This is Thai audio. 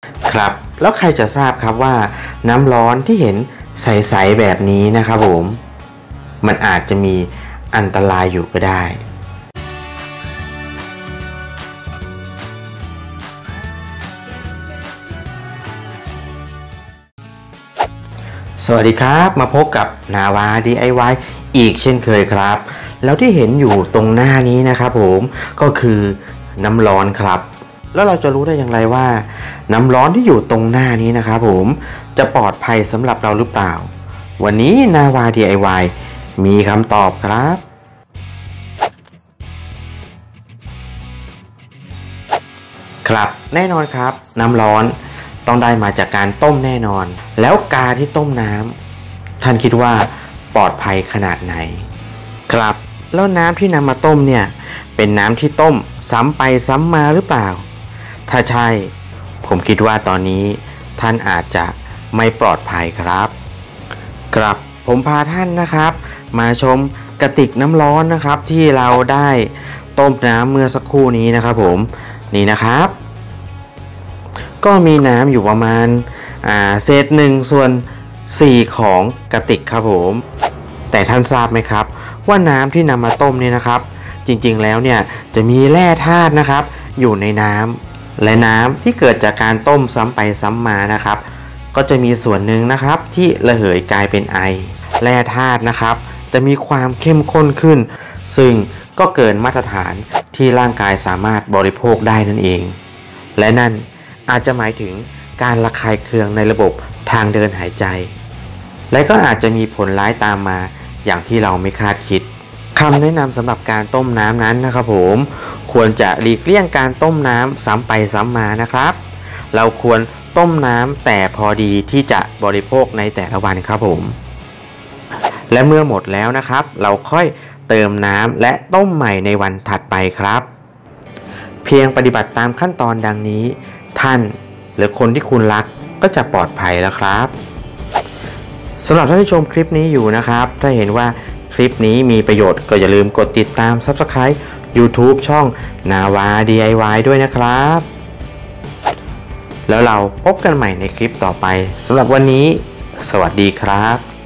ครับแล้วใครจะทราบครับว่าน้ำร้อนที่เห็นใสๆแบบนี้นะครับผมมันอาจจะมีอันตรายอยู่ก็ได้สวัสดีครับมาพบกับนาวา DIY อีกเช่นเคยครับแล้วที่เห็นอยู่ตรงหน้านี้นะครับผมก็คือน้ำร้อนครับแล้วเราจะรู้ได้อย่างไรว่าน้ำร้อนที่อยู่ตรงหน้านี้นะครับผมจะปลอดภัยสำหรับเราหรือเปล่าวันนี้นาวา DIY มีคำตอบครับครับแน่นอนครับน้ำร้อนต้องได้มาจากการต้มแน่นอนแล้วกาที่ต้มน้ำท่านคิดว่าปลอดภัยขนาดไหนครับแล้วน้ำที่นำมาต้มเนี่ยเป็นน้ำที่ต้มซ้ำไปซ้ำมาหรือเปล่าถ้าใช่ผมคิดว่าตอนนี้ท่านอาจจะไม่ปลอดภัยครับครับผมพาท่านนะครับมาชมกระติกน้ำร้อนนะครับที่เราได้ต้มน้ำเมื่อสักครู่นี้นะครับผมนี่นะครับก็มีน้ำอยู่ประมาณเศษ1/4ของกระติกครับผมแต่ท่านทราบไหมครับว่าน้ำที่นำมาต้มนี่นะครับจริงๆแล้วเนี่ยจะมีแร่ธาตุนะครับอยู่ในน้ำและน้ำที่เกิดจากการต้มซ้ำไปซ้ำมานะครับก็จะมีส่วนหนึ่งนะครับที่ระเหยกลายเป็นไอแร่ธาตุนะครับจะมีความเข้มข้นขึ้นซึ่งก็เกินมาตรฐานที่ร่างกายสามารถบริโภคได้นั่นเองและนั่นอาจจะหมายถึงการระคายเคืองในระบบทางเดินหายใจและก็อาจจะมีผลร้ายตามมาอย่างที่เราไม่คาดคิดคำแนะนำสำหรับการต้มน้ำนั้นนะครับผมควรจะหลีกเลี่ยงการต้มน้ำซ้ำไปซ้ำมานะครับเราควรต้มน้ำแต่พอดีที่จะบริโภคในแต่ละวันครับผมและเมื่อหมดแล้วนะครับเราค่อยเติมน้ำและต้มใหม่ในวันถัดไปครับเพียงปฏิบัติตามขั้นตอนดังนี้ท่านหรือคนที่คุณรักก็จะปลอดภัยแล้วครับสำหรับท่านที่ชมคลิปนี้อยู่นะครับถ้าเห็นว่าคลิปนี้มีประโยชน์ก็อย่าลืมกดติดตาม Subscribe YouTube ช่องนาวา DIY ด้วยนะครับแล้วเราพบกันใหม่ในคลิปต่อไปสำหรับวันนี้สวัสดีครับ